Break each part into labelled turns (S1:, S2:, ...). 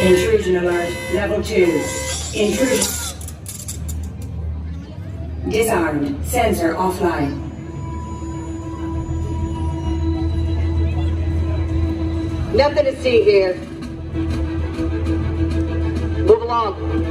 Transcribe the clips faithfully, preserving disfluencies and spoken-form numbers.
S1: Intrusion alert, level two. Intrusion. Disarmed. Sensor offline.
S2: Nothing to see here. Move along.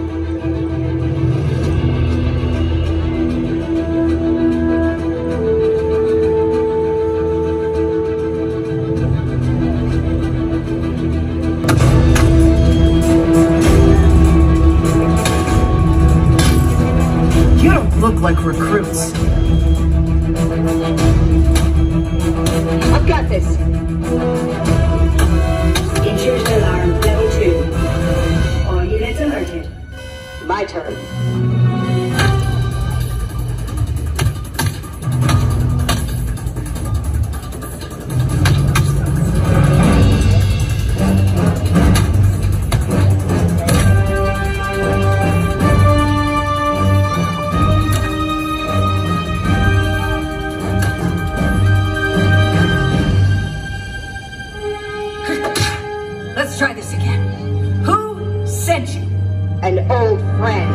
S3: You don't look like recruits.
S2: I've got this.
S1: Intrusion alarm, level two. All units alerted.
S2: My turn.
S3: Let's try this again. Who sent you?
S2: An old friend.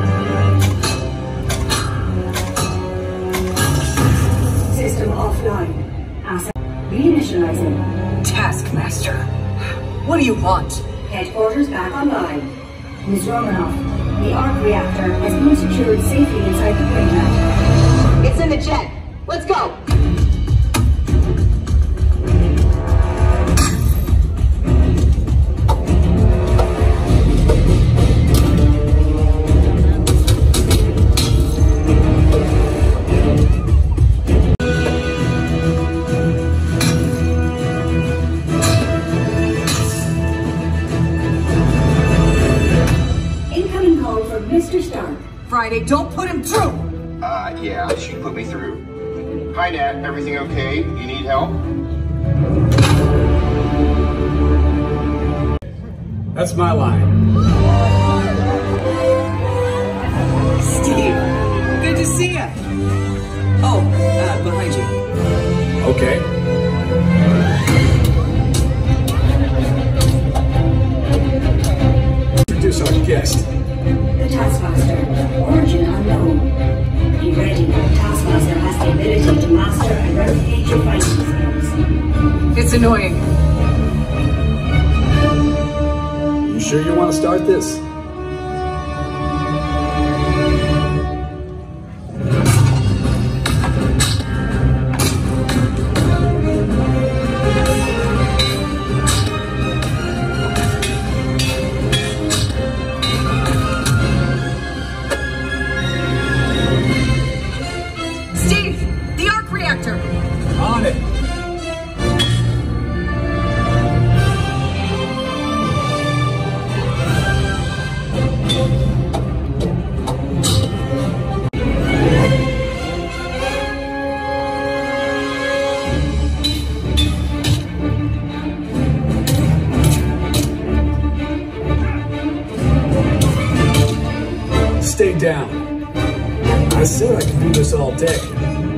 S1: System offline. Asset reinitializing.
S3: Taskmaster. What do you want?
S1: Headquarters back online. Miz Romanoff, the arc reactor has been secured safely inside the printer.
S2: It's in the jet. Let's go.
S1: Mister Stark.
S3: Friday, don't put him through!
S4: Uh, yeah, she put me through. Hi, Nat. Everything okay? You need help?
S5: That's my line.
S3: Steve, good to see you. Oh, uh, behind you.
S5: Okay. Introduce our guest.
S1: The Taskmaster. Origin unknown. Be ready. Taskmaster has the ability to master and replicate your fighting skills.
S3: It's annoying.
S5: You sure you want to start this? On it. Stay down. I said I could do this all day.